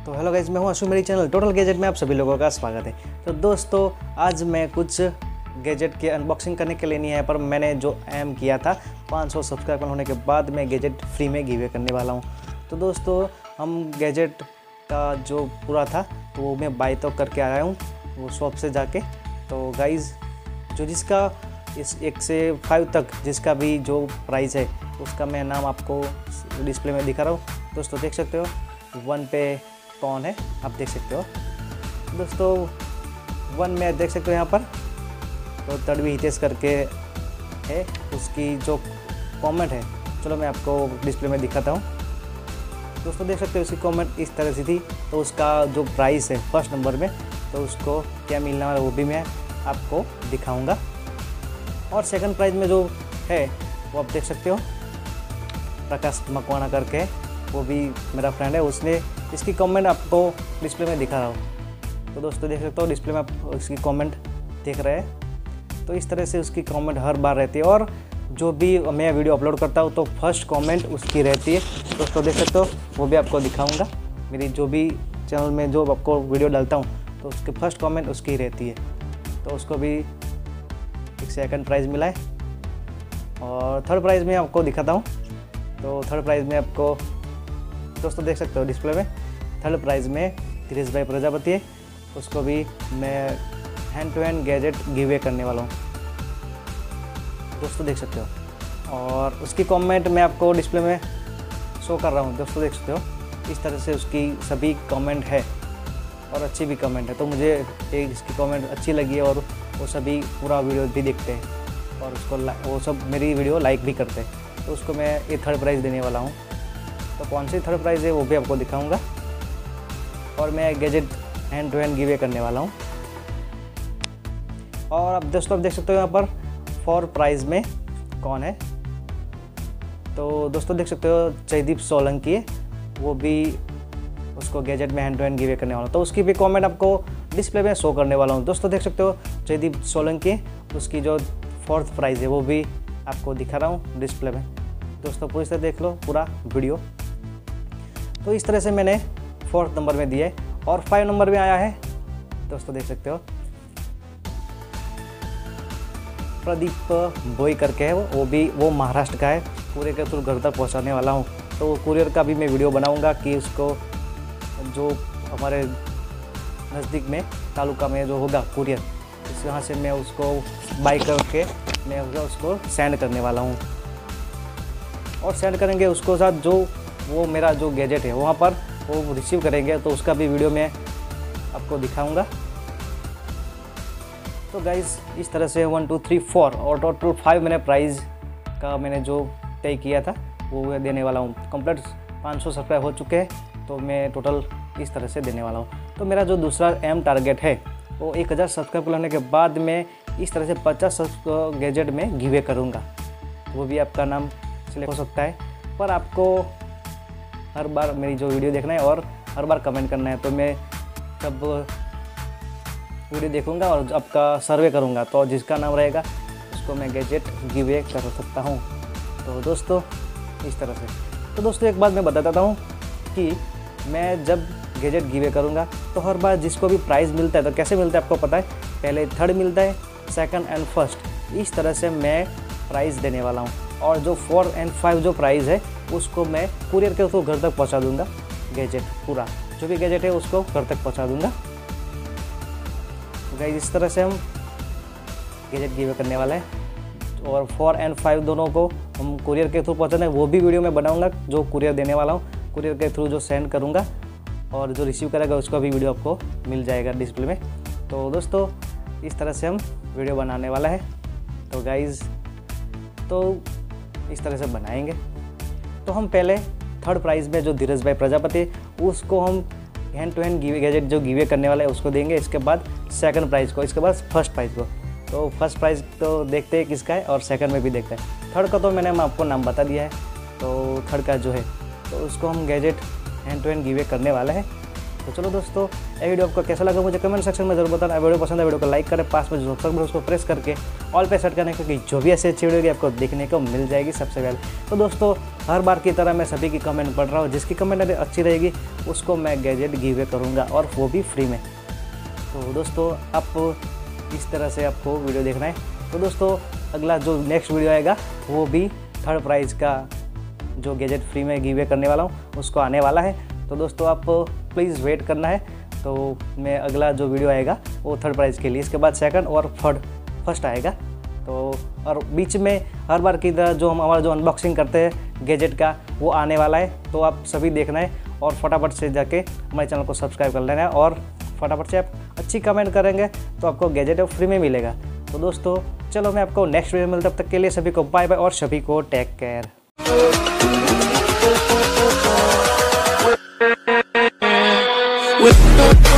तो hello guys, मैं हूं अशु। मेरी चैनल टोटल गैजेट में आप सभी लोगों का स्वागत है। तो दोस्तों, आज मैं कुछ गैजेट की अनबॉक्सिंग करने के लिए नहीं है, पर मैंने जो एम किया था 500 सब्सक्राइबर होने के बाद मैं गैजेट फ्री में गिवे करने वाला हूं। तो दोस्तों, हम गैजेट का जो पूरा था तो वो मैं बाय तो करके आया हूँ वो शॉप से जाके। तो गाइज़, जो जिसका इस 1 से 5 तक जिसका भी जो प्राइस है उसका मैं नाम आपको डिस्प्ले में दिखा रहा हूँ। दोस्तों देख सकते हो 1 पे कौन है, आप देख सकते हो। दोस्तों 1 में देख सकते हो यहाँ पर तो तड़वी हितेश करके है, उसकी जो कमेंट है, चलो मैं आपको डिस्प्ले में दिखाता हूँ। दोस्तों देख सकते हो उसकी कमेंट इस तरह से थी। तो उसका जो प्राइस है फर्स्ट नंबर में, तो उसको क्या मिलना है वो भी मैं आपको दिखाऊंगा। और सेकंड प्राइज में जो है वो आप देख सकते हो, प्रकाश मकवाना करके, वो भी मेरा फ्रेंड है, उसने इसकी कमेंट आपको डिस्प्ले में दिखा रहा हूँ। तो दोस्तों देख सकते हो डिस्प्ले में आप उसकी कमेंट देख रहे हैं। तो इस तरह से उसकी कमेंट हर बार रहती है, और जो भी मैं वीडियो अपलोड करता हूँ तो फर्स्ट कमेंट उसकी रहती है। दोस्तों देख सकते हो, वो भी आपको दिखाऊंगा। मेरी जो भी चैनल में जो आपको वीडियो डालता हूँ तो उसकी फर्स्ट कमेंट उसकी रहती है। तो उसको भी एक सेकंड प्राइज़ मिला है। और थर्ड प्राइज़ में आपको दिखाता हूँ। तो थर्ड प्राइज़ में आपको दोस्तों देख सकते हो डिस्प्ले में, थर्ड प्राइज़ में धीरेश भाई प्रजापति है, उसको भी मैं hand to hand gadget giveaway करने वाला हूँ। दोस्तों देख सकते हो, और उसकी कमेंट मैं आपको डिस्प्ले में शो कर रहा हूँ। दोस्तों देख सकते हो इस तरह से उसकी सभी कमेंट है, और अच्छी भी कमेंट है। तो मुझे एक इसकी कमेंट अच्छी लगी है, और वो सभी पूरा वीडियो भी देखते हैं, और उसको वो सब मेरी वीडियो लाइक भी करते हैं। तो उसको मैं ये थर्ड प्राइज़ देने वाला हूँ। तो कौन सी थर्ड प्राइज़ है वो भी आपको दिखाऊंगा, और मैं gadget hand to hand giveaway करने वाला हूँ। और अब दोस्तों आप देख सकते हो यहाँ पर 4 प्राइज़ में कौन है। तो दोस्तों देख सकते हो जयदीप सोलंकी है, वो भी उसको गैजेट में हैंड टू हैंड गिवे करने वाला हूँ। तो उसकी भी कमेंट आपको डिस्प्ले में शो करने वाला हूँ। दोस्तों देख सकते हो जयदीप सोलंकी, उसकी जो 4th प्राइज़ है वो भी आपको दिखा रहा हूँ डिस्प्ले में। दोस्तों पूरी तरह देख लो पूरा वीडियो। तो इस तरह से मैंने 4th नंबर में दिया है, और 5 नंबर में आया है। दोस्तों देख सकते हो प्रदीप बॉय करके है, वो महाराष्ट्र का है। पूरे के थ्रू घर तक पहुंचाने वाला हूं। तो कुरियर का भी मैं वीडियो बनाऊंगा कि उसको जो हमारे नज़दीक में तालुका में जो होगा कुरियर, इस यहाँ से मैं उसको बाई करके मैं उसको सेंड करने वाला हूँ। और सेंड करेंगे उसको साथ जो वो मेरा जो गैजेट है वहाँ पर वो रिसीव करेंगे, तो उसका भी वीडियो मैं आपको दिखाऊंगा। तो गाइज़ इस तरह से 1 2 3 4 और टोटल 5 मैंने प्राइज़ का मैंने जो तय किया था वो देने वाला हूँ। कंप्लीट 500 सब्सक्राइब हो चुके हैं, तो मैं टोटल इस तरह से देने वाला हूँ। तो मेरा जो दूसरा एम टारगेट है वो 1000 सब्सक्राइब होने के बाद मैं इस तरह से 50 गैजेट में गिवे करूँगा। वो भी आपका नाम सिलेक्ट हो सकता है, पर आपको हर बार मेरी जो वीडियो देखना है और हर बार कमेंट करना है। तो मैं जब वीडियो देखूंगा और आपका सर्वे करूंगा, तो जिसका नाम रहेगा उसको मैं गैजेट गिवे कर सकता हूं। तो दोस्तों इस तरह से। तो दोस्तों एक बात मैं बता देता हूं कि मैं जब गैजेट गिवे करूंगा तो हर बार जिसको भी प्राइज़ मिलता है, तो कैसे मिलता है आपको पता है, पहले थर्ड मिलता है, सेकंड एंड फर्स्ट, इस तरह से मैं प्राइज़ देने वाला हूँ। और जो 4 और 5 जो प्राइज़ है उसको मैं कुरियर के थ्रू घर तक पहुंचा दूंगा। गैजेट पूरा जो भी गैजेट है उसको घर तक पहुंचा दूंगा। तो गाइस इस तरह से हम गैजेट गिवे करने वाला है, और 4 और 5 दोनों को हम कुरियर के थ्रू पहुंचाना है। वो भी वीडियो मैं बनाऊंगा जो कुरियर देने वाला हूँ, कुरियर के थ्रू जो सेंड करूँगा, और जो रिसीव करेगा उसका भी वीडियो आपको मिल जाएगा डिस्प्ले में। तो दोस्तों इस तरह से हम वीडियो बनाने वाला है। तो गाइज़ तो इस तरह से बनाएंगे। तो हम पहले थर्ड प्राइज़ में जो धीरज भाई प्रजापति, उसको हम हैंड टू हैंड गैजेट जो गिवे करने वाला है उसको देंगे। इसके बाद सेकंड प्राइज़ को, इसके बाद फर्स्ट प्राइज़ को। तो फर्स्ट प्राइज़ तो देखते हैं किसका है, और सेकंड में भी देखते हैं। थर्ड का तो मैंने आपको नाम बता दिया है। तो थर्ड का जो है तो उसको हम gadget hand to hand giveaway करने वाला है। तो चलो दोस्तों, ये वीडियो आपको कैसा लगा मुझे कमेंट सेक्शन में जरूर बताना। वीडियो पसंद है वीडियो को लाइक करें, पास में जो सब्सक्राइब उसको प्रेस करके ऑल पे सेट करने, क्योंकि जो भी ऐसी अच्छी वीडियो आपको देखने को मिल जाएगी सबसे पहले। तो दोस्तों, हर बार की तरह मैं सभी की कमेंट पढ़ रहा हूँ, जिसकी कमेंट अच्छी रहेगी उसको मैं गैजेट गिव अवे करूँगा, और वो भी फ्री में। तो दोस्तों, आप इस तरह से आपको वीडियो देखना है। तो दोस्तों, अगला जो नेक्स्ट वीडियो आएगा वो भी थर्ड प्राइज़ का जो गैजेट फ्री में गिव अवे करने वाला हूँ उसको आने वाला है। तो दोस्तों, आप प्लीज़ वेट करना है। तो मैं अगला जो वीडियो आएगा वो थर्ड प्राइज़ के लिए, इसके बाद सेकंड और फर्स्ट आएगा। तो और बीच में हर बार की तरह जो हम हमारा जो अनबॉक्सिंग करते हैं गैजेट का वो आने वाला है। तो आप सभी देखना है और फटाफट से जाके हमारे चैनल को सब्सक्राइब कर लेना है, और फटाफट से आप अच्छी कमेंट करेंगे तो आपको गैजेट फ्री में मिलेगा। तो दोस्तों, चलो मैं आपको नेक्स्ट वीडियो में मिलता, तब तक के लिए सभी को बाय बाय और सभी को टेक केयर। with